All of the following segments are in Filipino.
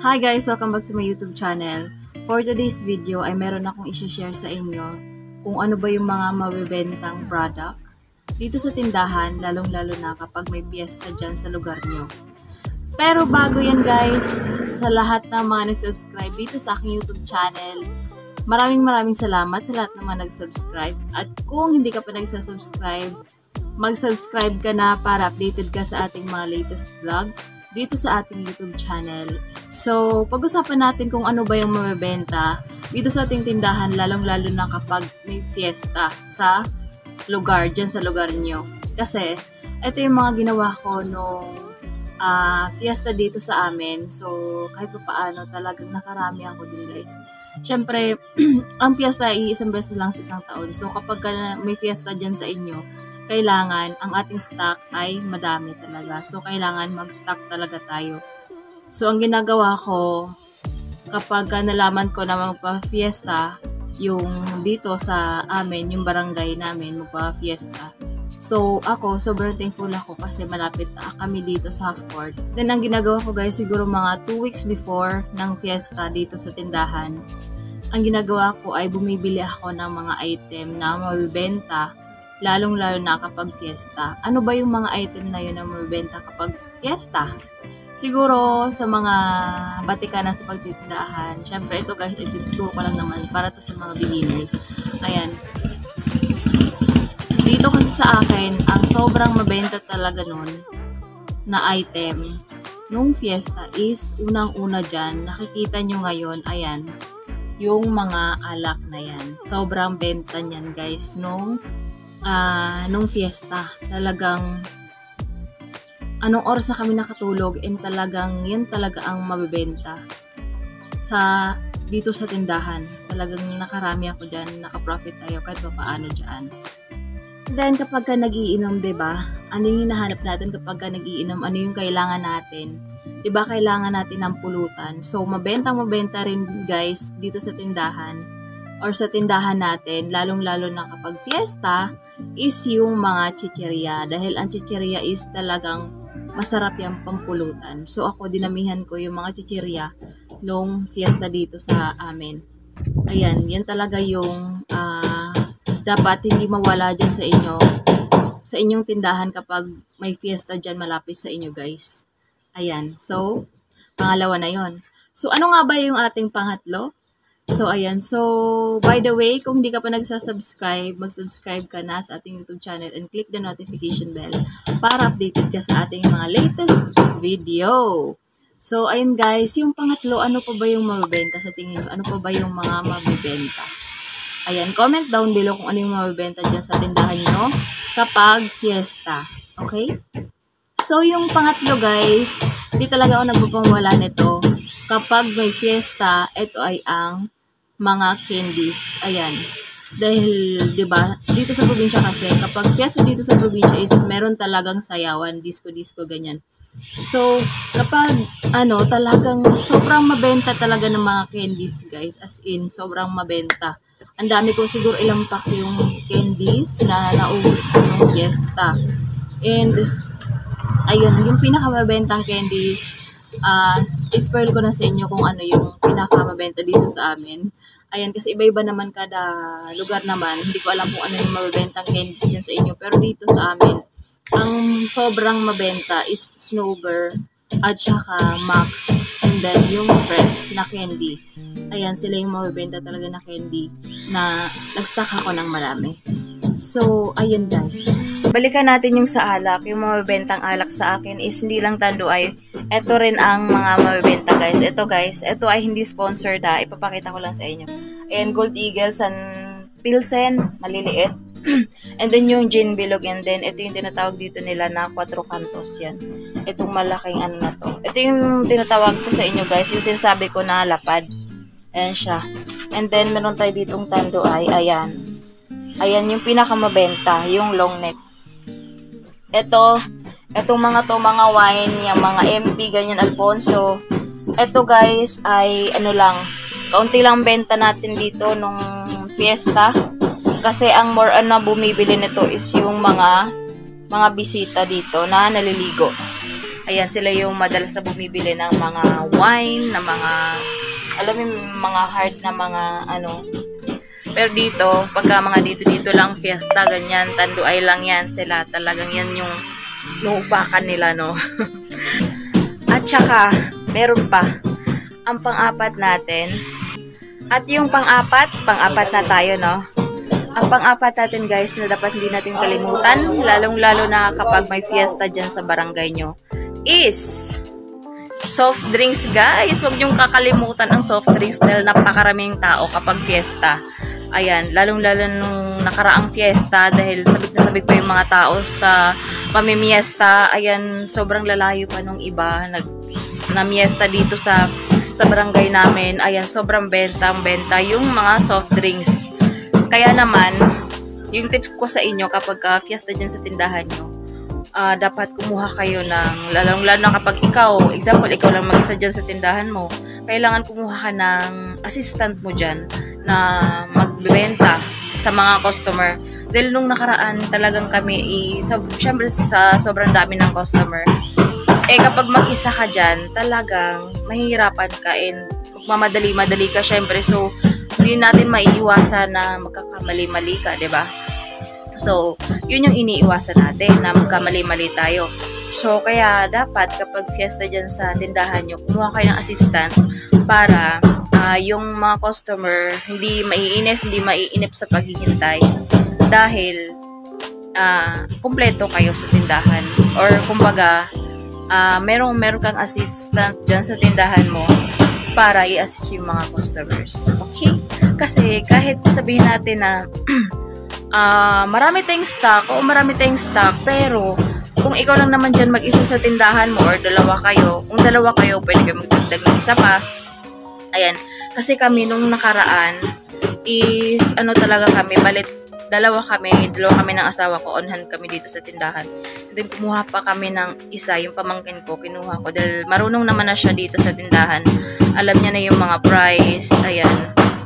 Hi guys! Welcome back to my YouTube channel. For today's video ay meron akong i-share sa inyo kung ano ba yung mga mabibentang product dito sa tindahan, lalong-lalo na kapag may piyesta dyan sa lugar nyo. Pero bago yan guys, sa lahat ng mga nag-subscribe dito sa aking YouTube channel, maraming salamat sa lahat ng mga nag-subscribe. At kung hindi ka pa nag-subscribe, mag-subscribe ka na para updated ka sa ating mga latest vlog dito sa ating YouTube channel. So, pag-usapan natin kung ano ba yung mabibenta dito sa ating tindahan, lalong-lalo na kapag may fiesta sa lugar, dyan sa lugar nyo. Kasi, ito yung mga ginawa ko nung fiesta dito sa amin. So, kahit pa paano, talagang nakarami ako dun guys. Siyempre, ang fiesta ay isang beses lang sa isang taon. So, kapag may fiesta dyan sa inyo, kailangan ang ating stock ay madami talaga. So, kailangan mag-stock talaga tayo. So, ang ginagawa ko, kapag nalaman ko na magpa-fiesta, yung dito sa amin, yung barangay namin, magpa-fiesta. So, ako, sobrang thankful ako kasi malapit kami dito sa half court. Then, ang ginagawa ko guys, siguro mga 2 weeks before ng fiesta dito sa tindahan, ang ginagawa ko ay bumibili ako ng mga item na mabibenta lalong-lalo na kapag fiesta. Ano ba yung mga item na yun na mabibenta kapag fiesta? Siguro sa mga batika na sa pagtitindahan. Siyempre ito guys, ituturo ko lang naman para to sa mga beginners. Ayan. Dito kasi sa akin, ang sobrang mabenta talaga nun na item nung fiesta is unang-una dyan. Nakikita nyo ngayon, ayan, yung mga alak na yan. Sobrang benta niyan guys nung fiesta. Talagang anong oras na kami nakatulog and talagang yan talaga ang mabibenta dito sa tindahan. Talagang nakarami ako dyan, nakaprofit tayo kahit pa paano dyan. Then kapag ka nag-iinom, diba? Ano yung hinahanap natin kapag ka nag-iinom? Ano yung kailangan natin? Diba kailangan natin ng pulutan? So mabenta rin guys dito sa tindahan or sa tindahan natin, lalong-lalo na kapag fiesta, is yung mga chicheria. Dahil ang chicheria is talagang masarap yung pampulutan. So ako, dinamihan ko yung mga chicheria nung fiesta dito sa amin. Ayan, yan talaga yung dapat hindi mawala dyan sa inyong tindahan kapag may fiesta dyan malapit sa inyo guys. Ayan, so pangalawa na yon. So ano nga ba yung ating pangatlo? So, ayan. So, by the way, kung hindi ka pa nagsasubscribe, mag-subscribe ka na sa ating YouTube channel and click the notification bell para updated ka sa ating mga latest video. So, ayun guys, yung pangatlo, ano pa ba yung mabibenta sa tingin mo? Ano pa ba yung mga mabibenta? Ayan, comment down below kung ano yung mabibenta dyan sa tindahan nyo kapag fiesta. Okay? So, yung pangatlo guys, hindi talaga ako nagpapawala nito. Kapag may fiesta, ito ay ang mga candies. Ayan. Dahil, di ba, dito sa probinsya kasi, kapag fiesta dito sa probinsya is meron talagang sayawan, disco, ganyan. So, kapag, talagang sobrang mabenta talaga ng mga candies, guys. As in, sobrang mabenta. Ang dami ko siguro ilang pack yung candies na naubos ko ng fiesta. And, ayun, yung pinakamabentang candies, i-spoil ko na sa inyo kung ano yung pinakamabenta dito sa amin. Ayan, kasi iba-iba naman kada lugar naman. Hindi ko alam kung ano yung mabibentang candies dyan sa inyo. Pero dito sa amin, ang sobrang mabenta is Snowbird at saka Max. And then yung fresh na candy. Ayan, sila yung mabibenta talaga na candy na nag-stock ako ng marami. So, ayun guys. Balikan natin yung sa alak. Yung mabibentang alak sa akin is hindi lang Tanduay. Ito rin ang mga mabibenta guys. Ito guys, ito ay hindi sponsored ha. Ipapakita ko lang sa inyo. Ayan, Gold Eagle, San Pilsen, maliliit. And then yung Gin Bilog. And then ito yung tinatawag dito nila na 4 Cantos yan. Itong malaking ano na to. Ito yung tinatawag ko sa inyo guys. Yung sinasabi ko na lapad. Ayan siya. And then meron tayo ditong Tanduay. Ayan. Ayan yung pinakamabenta. Yung long neck. Etong mga wine, yung mga MP, ganyan, Alfonso. Ito guys, ay kaunti lang benta natin dito nung fiesta. Kasi ang more na bumibili nito is yung mga bisita dito na naliligo. Ayan, sila yung madalas na bumibili ng mga wine, na mga, alam mo, mga hard na mga ano. Pero dito, pagka mga dito lang, fiesta, ganyan, tanduay lang yan sila. Talagang yan yung nuupakan nila, no? At saka, meron pa, ang pang-apat natin. At yung pang-apat na tayo, no? Ang pang-apat natin, guys, na dapat hindi natin kalimutan, lalong-lalo na kapag may fiesta dyan sa barangay nyo, is soft drinks, guys. Huwag niyong kakalimutan ang soft drinks dahil napakaraming tao kapag fiesta. Ayan, lalong-lalo nung nakaraang fiesta dahil sabik na sabik pa yung mga tao sa pamimiesta. Ayan, sobrang lalayo pa nung iba na miesta dito sa barangay namin. Ayan, sobrang benta yung mga soft drinks. Kaya naman, yung tips ko sa inyo kapag fiesta dyan sa tindahan nyo, dapat kumuha kayo ng, lalong-lalo na kapag ikaw lang mag-isa dyan sa tindahan mo, kailangan kumuha ka ng assistant mo dyan na magbebenta sa mga customer. Dahil nung nakaraan talagang kami, syempre sa sobrang dami ng customer, kapag mag-isa ka dyan, talagang mahihirapan ka and magmamadali-madali ka syempre. So, hindi natin maiiwasan na magkakamali-mali ka, diba? So, yun yung iniiwasan natin, na magkamali-mali tayo. So, kaya dapat kapag fiesta dyan sa tindahan nyo, kumuha kayo ng assistant para yung mga customer hindi maiinip sa paghihintay dahil kumpleto kayo sa tindahan. Or kumbaga, meron kang assistant dyan sa tindahan mo para i-assist yung mga customers. Okay? Kasi kahit sabihin natin na marami tayong stock, pero kung ikaw lang naman dyan mag-isa sa tindahan mo or kung dalawa kayo, pwede kayo magdagdag ng isa pa. Ayan, kasi kami nung nakaraan is talaga kami, dalawa kami ng asawa ko, on hand kami dito sa tindahan. And then kumuha pa kami ng isa, yung pamangkin ko, kinuha ko dahil marunong naman na siya dito sa tindahan. Alam niya na yung mga price, ayan.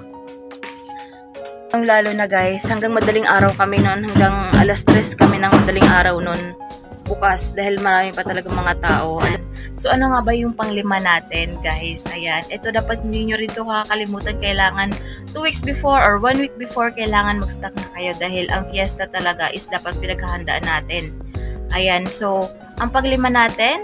Lalo na guys, hanggang madaling araw kami noon, hanggang alas 3 kami ng madaling araw noon bukas dahil marami pa talagang mga tao. So ano nga ba yung panglima natin guys? Ayan, ito dapat hindi nyo rin ito kakalimutan. Kailangan 2 weeks before or 1 week before kailangan mag-stock na kayo dahil ang fiesta talaga is dapat pinaghahandaan natin. Ayan, so ang panglima natin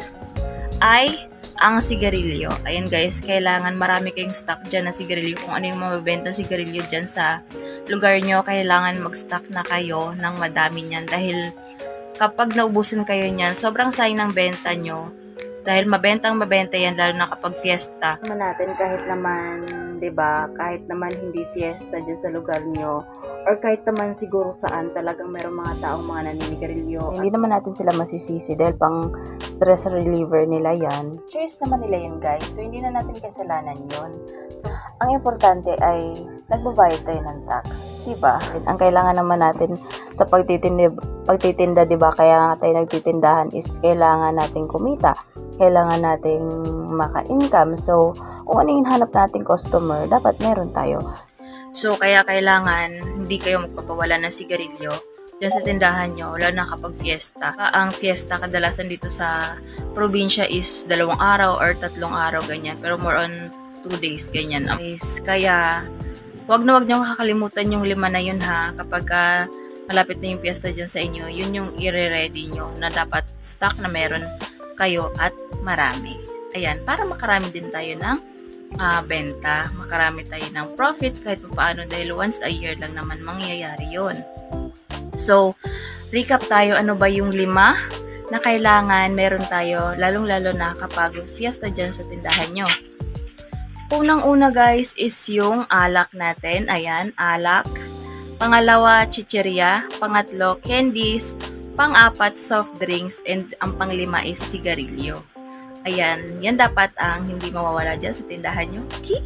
ay ang sigarilyo. Ayan guys, kailangan marami kayong stock dyan na sigarilyo. Kung ano yung mabibenta sigarilyo dyan sa lugar nyo, kailangan mag-stock na kayo ng madami niyan. Dahil kapag naubusan kayo niyan, sobrang sayang ng benta nyo. Dahil mabenta yan, lalo na kapag fiesta. Natin kahit naman, 'di ba? Kahit naman hindi fiesta dyan sa lugar nyo, or kahit naman siguro saan, talagang merong mga taong mga naninigarilyo. Hindi naman natin sila masisisi dahil pang stress reliever nila yan. Choice naman nila yun guys. So, hindi na natin kasalanan yun. So, ang importante ay nagbabayad tayo ng tax. Diba? Ang kailangan naman natin sa pagtitinda, diba? Kaya nga tayo nagtitindahan is kailangan natin kumita. Kailangan nating maka-income. So, kung ano yung hanap nating customer, dapat meron tayo. So, kaya kailangan hindi kayo magpapawala ng sigarilyo dyan sa tindahan nyo, lalo na kapag fiesta. Ang fiesta kadalasan dito sa probinsya is 2 araw or 3 araw, ganyan. Pero more on 2 days, ganyan. Kaya, wag nyo kakalimutan yung 5 na yun ha. Kapag malapit na yung fiesta dyan sa inyo, yun yung i-ready nyo na dapat stock na meron kayo at marami. Ayan, para makarami din tayo ng benta, makarami tayo ng profit kahit paano dahil once a year lang naman mangyayari yon. So, recap tayo, ano ba yung 5 na kailangan meron tayo, lalong-lalo na kapag fiesta dyan sa tindahan nyo. Unang-una guys is yung alak natin. Ayan, alak. Pangalawa, chichirya. Pangatlo, candies. Pang-4, soft drinks. And ang pang-5 is sigarilyo. Ayan, yan dapat ang hindi mawawala dyan sa tindahan nyo. Okay?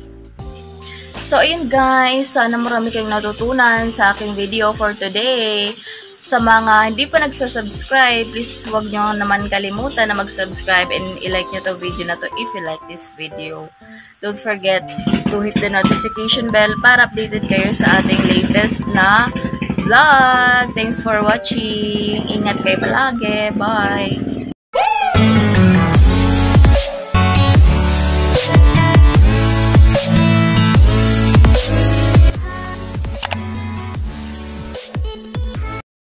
So, ayun guys. Sana marami kayong natutunan sa aking video for today. Sa mga hindi pa nagsasubscribe, please huwag nyo naman kalimutan na mag-subscribe and i-like nyo to video na to if you like this video. Don't forget to hit the notification bell para updated kayo sa ating latest na vlog. Thanks for watching. Ingat kayo palagi. Bye!